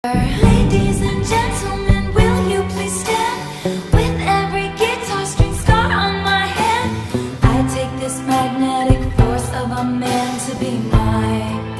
Ladies and gentlemen, will you please stand? With every guitar string scar on my hand, I take this magnetic force of a man to be mine.